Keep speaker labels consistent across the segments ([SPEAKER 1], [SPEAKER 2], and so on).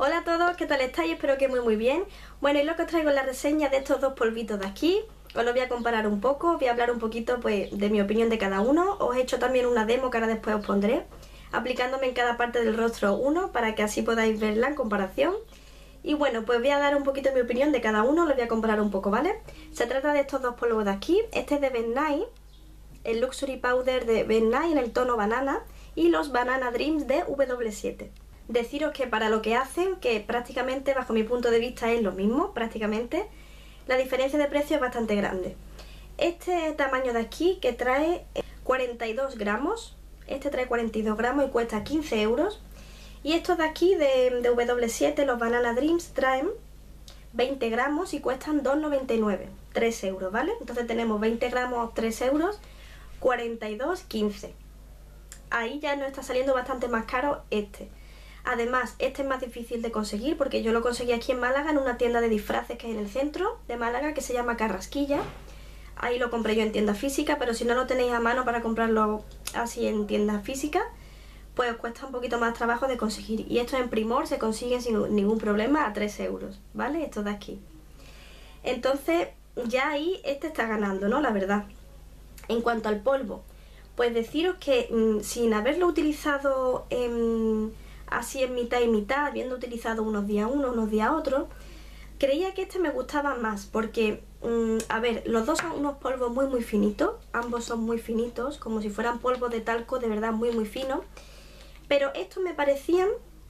[SPEAKER 1] Hola a todos, ¿qué tal estáis? Espero que muy bien. Bueno, y lo que os traigo es la reseña de estos dos polvitos de aquí. Os lo voy a comparar un poco, voy a hablar un poquito pues de mi opinión de cada uno. Os he hecho también una demo que ahora después os pondré, aplicándome en cada parte del rostro uno para que así podáis verla en comparación. Y bueno, pues voy a dar un poquito mi opinión de cada uno, lo voy a comparar un poco, ¿vale? Se trata de estos dos polvos de aquí. Este es de Ben Nye, el Luxury Powder de Ben Nye en el tono banana, y los Banana Dreams de W7. Deciros que para lo que hacen, que prácticamente bajo mi punto de vista es lo mismo, prácticamente, la diferencia de precio es bastante grande. Este tamaño de aquí que trae 42 gramos, este trae 42 gramos y cuesta 15 euros. Y estos de aquí de W7, los Banana Dreams, traen 20 gramos y cuestan 2,99, 3 euros, ¿vale? Entonces tenemos 20 gramos, 3 euros, 42, 15. Ahí ya nos está saliendo bastante más caro este. Además, este es más difícil de conseguir porque yo lo conseguí aquí en Málaga en una tienda de disfraces que hay en el centro de Málaga que se llama Carrasquilla. Ahí lo compré yo en tienda física, pero si no lo tenéis a mano para comprarlo así en tienda física, pues os cuesta un poquito más trabajo de conseguir. Y esto en Primor se consigue sin ningún problema a 3 euros, ¿vale? Esto de aquí. Entonces, ya ahí este está ganando, ¿no? La verdad. En cuanto al polvo, pues deciros que sin haberlo utilizado así en mitad y mitad, habiendo utilizado unos días uno, unos días otro, creía que este me gustaba más porque, a ver, los dos son unos polvos muy finitos, ambos son muy finitos, como si fueran polvos de talco de verdad muy finos, pero estos me parecían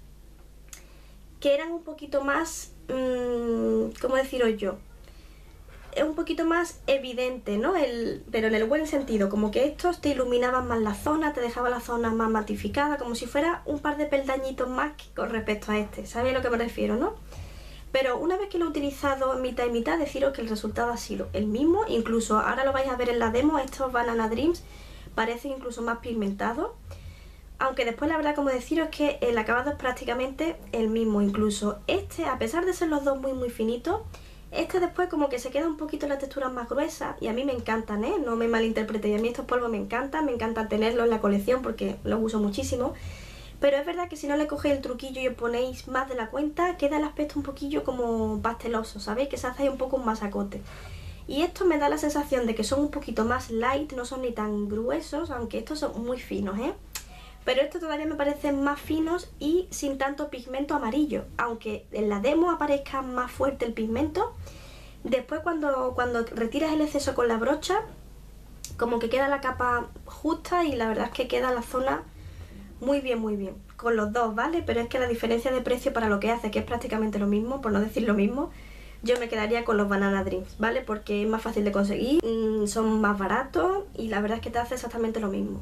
[SPEAKER 1] que eran un poquito más, ¿cómo deciros yo? Es un poquito más evidente, ¿no? Pero en el buen sentido, como que estos te iluminaban más la zona, te dejaban la zona más matificada, como si fuera un par de peldañitos más con respecto a este, ¿sabéis a lo que me refiero, no? Pero una vez que lo he utilizado en mitad y mitad, deciros que el resultado ha sido el mismo, incluso ahora lo vais a ver en la demo, estos Banana Dreams parecen incluso más pigmentados, aunque después la verdad, como deciros, que el acabado es prácticamente el mismo, incluso este, a pesar de ser los dos muy finitos, este después como que se queda un poquito la textura más gruesa y a mí me encantan, ¿eh? No me malinterpretéis, a mí estos polvos me encantan tenerlos en la colección porque los uso muchísimo. Pero es verdad que si no le cogéis el truquillo y os ponéis más de la cuenta, queda el aspecto un poquillo como pasteloso, ¿sabéis? Que se hace ahí un poco un masacote. Y esto me da la sensación de que son un poquito más light, no son ni tan gruesos, aunque estos son muy finos, ¿eh? Pero estos todavía me parecen más finos y sin tanto pigmento amarillo, aunque en la demo aparezca más fuerte el pigmento. Después cuando retiras el exceso con la brocha, como que queda la capa justa y la verdad es que queda la zona muy bien, con los dos, ¿vale? Pero es que la diferencia de precio para lo que hace, que es prácticamente lo mismo, por no decir lo mismo, yo me quedaría con los Banana Dreams, ¿vale? Porque es más fácil de conseguir, son más baratos y la verdad es que te hace exactamente lo mismo.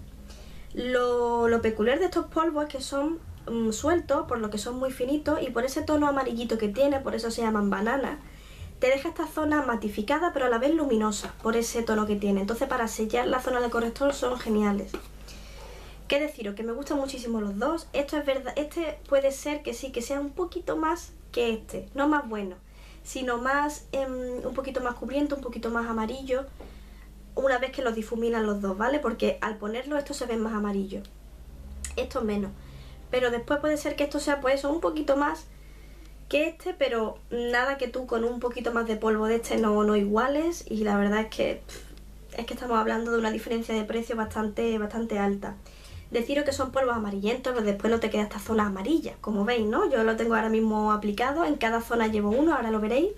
[SPEAKER 1] Lo peculiar de estos polvos es que son sueltos, por lo que son muy finitos y por ese tono amarillito que tiene, por eso se llaman banana, te deja esta zona matificada pero a la vez luminosa, por ese tono que tiene. Entonces para sellar la zona del corrector son geniales. ¿Qué deciros? Que me gustan muchísimo los dos. Esto es verdad, este puede ser que sí, que sea un poquito más que este, no más bueno, sino más, un poquito más cubriento, un poquito más amarillo, una vez que los difuminan los dos, ¿vale? Porque al ponerlo estos se ven más amarillos, estos menos. Pero después puede ser que esto sea pues eso, un poquito más que este, pero nada que tú con un poquito más de polvo de este no iguales. Y la verdad es que estamos hablando de una diferencia de precio bastante alta. Deciros que son polvos amarillentos, pero después no te queda esta zona amarilla, como veis, ¿no? Yo lo tengo ahora mismo aplicado, en cada zona llevo uno, ahora lo veréis.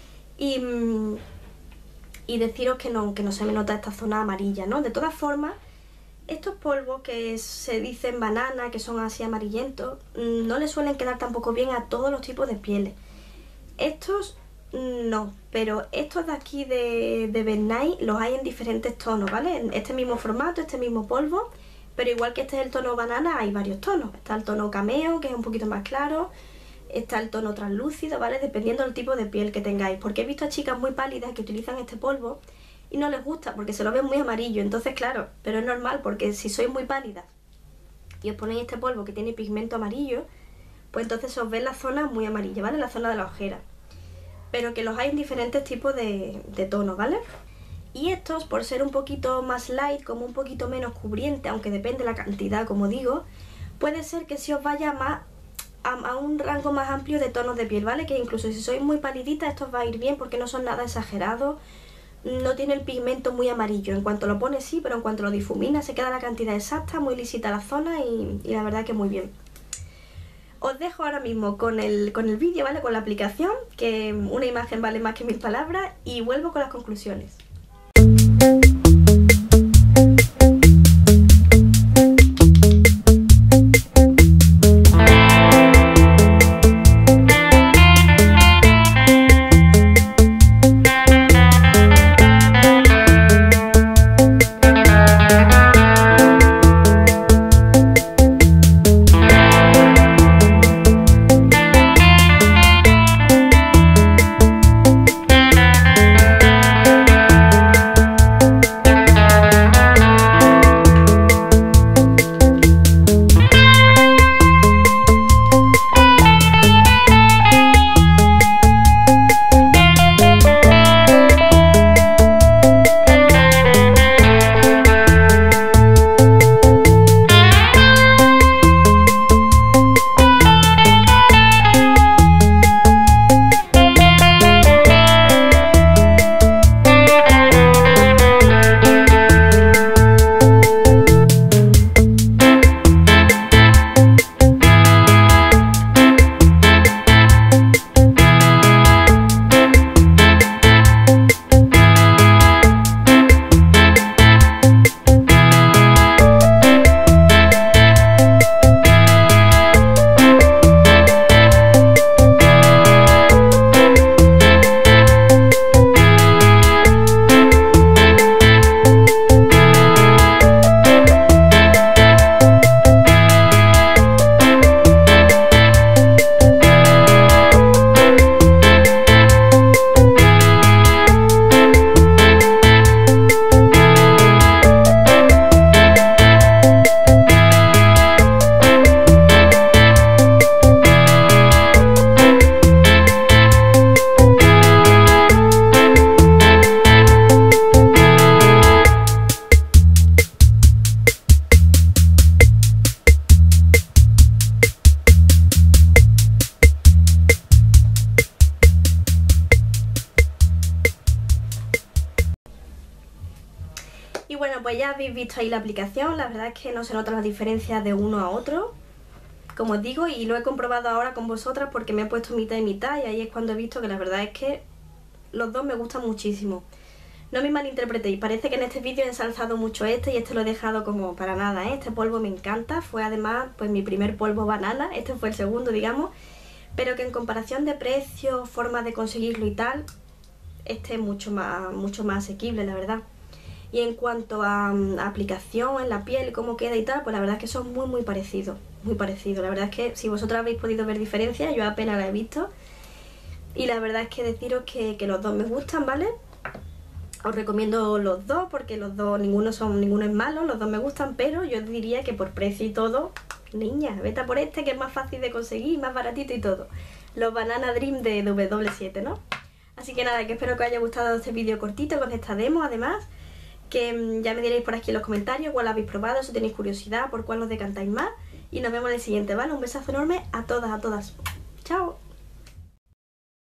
[SPEAKER 1] Y deciros que no se me nota esta zona amarilla, ¿no? De todas formas, estos polvos que se dicen banana, que son así amarillentos, no les suelen quedar tampoco bien a todos los tipos de pieles. Estos no, pero estos de aquí de Ben Nye los hay en diferentes tonos, ¿vale? En este mismo formato, este mismo polvo, pero igual que este es el tono banana, hay varios tonos. Está el tono cameo, que es un poquito más claro. Está el tono translúcido, ¿vale? Dependiendo del tipo de piel que tengáis. Porque he visto a chicas muy pálidas que utilizan este polvo y no les gusta porque se lo ven muy amarillo. Entonces, claro, pero es normal porque si sois muy pálidas y os ponéis este polvo que tiene pigmento amarillo, pues entonces os ven la zona muy amarilla, ¿vale? La zona de la ojera. Pero que los hay en diferentes tipos de tonos, ¿vale? Y estos, por ser un poquito más light, como un poquito menos cubriente, aunque depende de la cantidad, como digo, puede ser que si os vaya más a un rango más amplio de tonos de piel, ¿vale? Que incluso si sois muy palidita, esto os va a ir bien porque no son nada exagerados. No tiene el pigmento muy amarillo, en cuanto lo pones sí, pero en cuanto lo difumina se queda la cantidad exacta, muy lisita la zona y la verdad que muy bien. Os dejo ahora mismo con el vídeo, ¿vale? Con la aplicación, que una imagen vale más que 1000 palabras, y vuelvo con las conclusiones. Y bueno, pues ya habéis visto ahí la aplicación, la verdad es que no se notan las diferencias de uno a otro, como os digo, y lo he comprobado ahora con vosotras porque me he puesto mitad y mitad y ahí es cuando he visto que la verdad es que los dos me gustan muchísimo. No me malinterpretéis, parece que en este vídeo he ensalzado mucho este y este lo he dejado como para nada, ¿eh? Este polvo me encanta, fue además pues mi primer polvo banana, este fue el segundo digamos, pero que en comparación de precio, forma de conseguirlo y tal, este es mucho más asequible la verdad. Y en cuanto a aplicación en la piel y cómo queda y tal, pues la verdad es que son muy parecidos, muy parecidos. La verdad es que si vosotros habéis podido ver diferencias, yo apenas la he visto. Y la verdad es que deciros que los dos me gustan, ¿vale? Os recomiendo los dos porque los dos, ninguno es malo, los dos me gustan, pero yo diría que por precio y todo, niña, vete a por este que es más fácil de conseguir, más baratito y todo. Los Banana Dream de W7, ¿no? Así que nada, que espero que os haya gustado este vídeo cortito con esta demo, además. Que ya me diréis por aquí en los comentarios cuál habéis probado, si tenéis curiosidad, por cuál os decantáis más. Y nos vemos en el siguiente, ¿vale? Un besazo enorme a todas, a todas. ¡Chao!